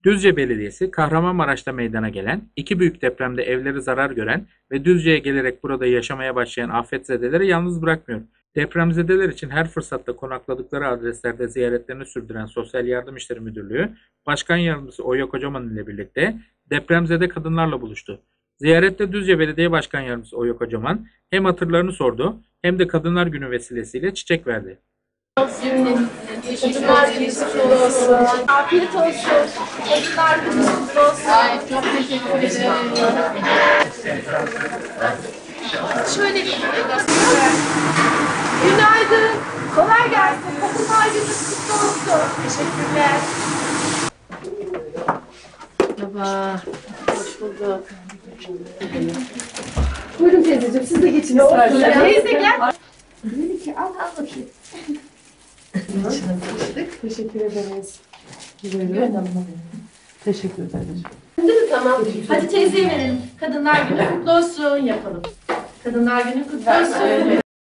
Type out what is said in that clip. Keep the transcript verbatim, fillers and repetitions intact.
Düzce Belediyesi, Kahramanmaraş'ta meydana gelen, iki büyük depremde evleri zarar gören ve Düzce'ye gelerek burada yaşamaya başlayan afetzedeleri yalnız bırakmıyor. Depremzedeler için her fırsatta konakladıkları adreslerde ziyaretlerini sürdüren Sosyal Yardım İşleri Müdürlüğü, Başkan Yardımcısı Oya Kocaman ile birlikte depremzede kadınlarla buluştu. Ziyarette Düzce Belediye Başkan Yardımcısı Oya Kocaman hem hatırlarını sordu hem de Kadınlar Günü vesilesiyle çiçek verdi. Kadınlar Günü kutlu olsun. Afiyet olsun. Kadınlar Günü kutlu olsun. Ay, çok teşekkür ederim. Şöyle bir günaydın. Kolay gelsin. Kadınlar Günü kutlu olsun. Teşekkürler. Merhaba. Hoş bulduk. Buyurun teyzeciğim, siz de geçin isterseniz. Teyze gel. Dedi ki al al bakayım. İçine taşıdık. Teşekkür ederiz. Buyurun. Teşekkür ederim. Tamam. Hadi teyzeye verelim. Kadınlar Günü kutlu olsun yapalım. Kadınlar Günü kutlu olsun.